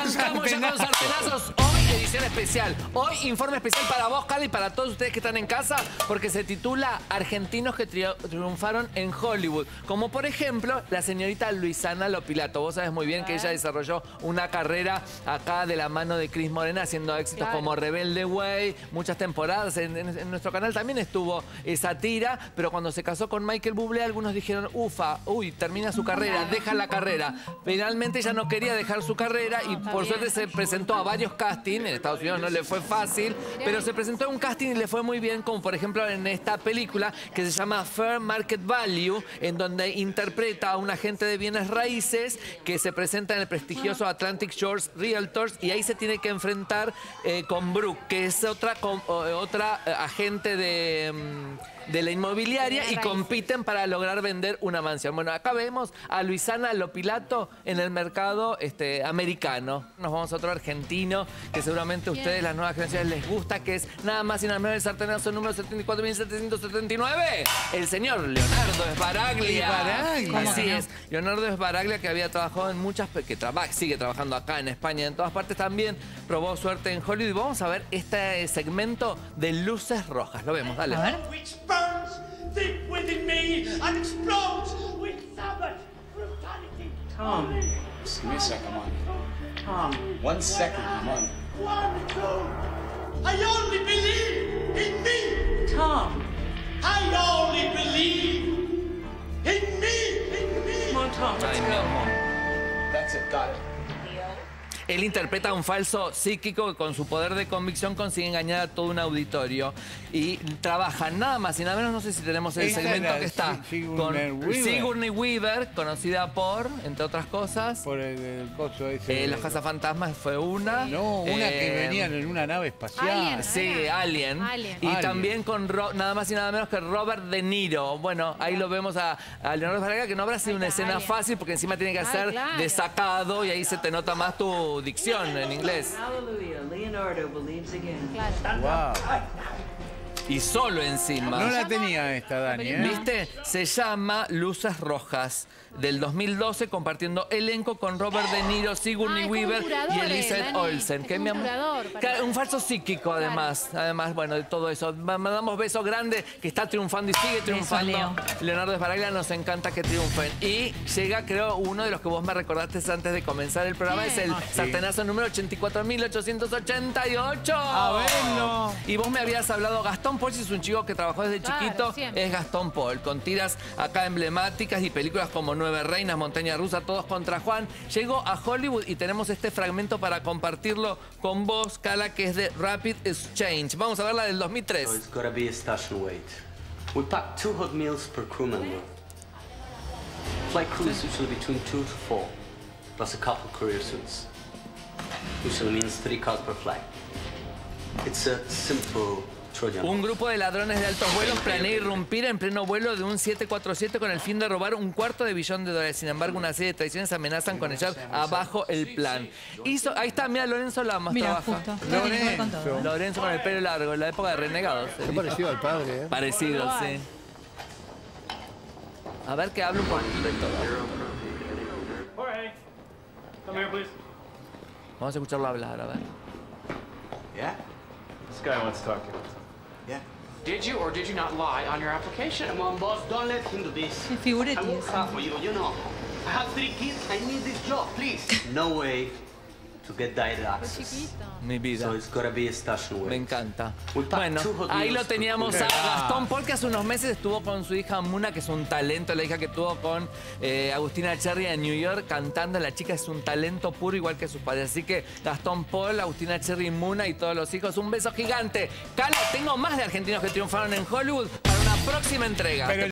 Arrancamos ya con sartenazos. Hoy edición especial. Hoy informe especial para vos, Carla, y para todos ustedes que están en casa, porque se titula Argentinos que triunfaron en Hollywood. Como por ejemplo, la señorita Luisana Lopilato. Vos sabés muy bien que ella desarrolló una carrera acá de la mano de Cris Morena, haciendo éxitos como Rebelde Way, muchas temporadas. En nuestro canal también estuvo esa tira, pero cuando se casó con Michael Bublé, algunos dijeron, ufa, uy, termina su carrera, deja la carrera. Finalmente ella no quería dejar su carrera y por suerte se presentó a varios castings. En Estados Unidos no le fue fácil, pero se presentó en un casting y le fue muy bien, como por ejemplo en esta película que se llama Fair Market Value, en donde interpreta a un agente de bienes raíces que se presenta en el prestigioso Atlantic Shores Realtors, y ahí se tiene que enfrentar con Brooke, que es otra agente de la inmobiliaria, y compiten para lograr vender una mansión. Bueno, acá vemos a Luisana Lopilato en el mercado americano. Nos vamos a otro argentino que seguramente a ustedes, las nuevas generaciones, les gusta, que es nada más y nada menos el sartenazo número 74.779, el señor Leonardo Sbaraglia. Así es, Leonardo Sbaraglia, que había trabajado en muchas, sigue trabajando acá en España, en todas partes también, probó suerte en Hollywood. Y vamos a ver este segmento de Luces Rojas. Lo vemos, dale. A ver. Deep within me and explodes with savage brutality. Tom, just give me a second, come on. Tom, 1 second, come on. 1, 2. I only believe in me. Tom. I only believe in me. Come on, Tom, let's go. That's it, got it. Él interpreta a un falso psíquico que con su poder de convicción consigue engañar a todo un auditorio. Y trabaja nada más y nada menos, no sé si tenemos el segmento que está con Sigourney Weaver, conocida por, entre otras cosas... Por el coso ese. Los cazafantasmas fue una. No, una que venían en una nave espacial. Sí, Alien. Y también con nada más y nada menos que Robert De Niro. Bueno, ahí lo vemos a Leonardo Sbaraglia, que no habrá sido una escena fácil, porque encima tiene que ser desacado y ahí se te nota más tu dicción en inglés. Leonardo believes again. Wow. Y solo encima. No la tenía esta, Dani, ¿eh? ¿Viste? Se llama Luces Rojas, del 2012, compartiendo elenco con Robert De Niro, Sigourney Weaver y Elizabeth Olsen. Que un falso psíquico, además. Además, bueno, de todo eso. Mandamos besos grandes, que está triunfando y sigue triunfando. Leonardo Sbaraglia, nos encanta que triunfen. Y llega, creo, uno de los que vos me recordaste antes de comenzar el programa, es el sartenazo número 84.888. A verlo. Y vos me habías hablado, Gastón Paul, si es un chico que trabajó desde chiquito, es Gastón Paul, con tiras acá emblemáticas y películas como Nueve Reinas, Montaña Rusa, Todos contra Juan. Llegó a Hollywood y tenemos este fragmento para compartirlo con vos, Cala, que es de Rapid Exchange. Vamos a ver la del 2003. So it's gotta be a station weight. We pack 2 hot meals per crew member. Flight crew is usually between 2 to 4, plus a couple career suits. Usually means 3 cars per flight. It's a simple Trojan. Un grupo de ladrones de altos vuelos planea irrumpir en pleno vuelo de un 747 con el fin de robar $250 millones. Sin embargo, una serie de traiciones amenazan con echar abajo el plan. Ahí está, mira, Lorenzo Lamas trabaja. Lorenzo con el pelo largo, en la época de Renegados. Qué parecido al padre, ¿eh? Parecido, sí. A ver que hable un poquito de todo. Jorge, come here, please. Vamos a escucharlo hablar, a ver. Yeah? This guy wants to talk to you. Yeah. Did you or did you not lie on your application? Come on, boss, don't let him do this. Figuretti. I work hard for you, you know. I have 3 kids, I need this job, please. No way to get direct access. Mi vida. So it's gotta be a station weight. Me encanta. Bueno, ahí lo teníamos a Gastón Paul, que hace unos meses estuvo con su hija Muna, que es un talento, la hija que tuvo con Agustina Cherry en New York cantando. La chica es un talento puro, igual que sus padres. Así que Gastón Paul, Agustina Cherry, Muna y todos los hijos, un beso gigante. Cala, tengo más de argentinos que triunfaron en Hollywood para una próxima entrega.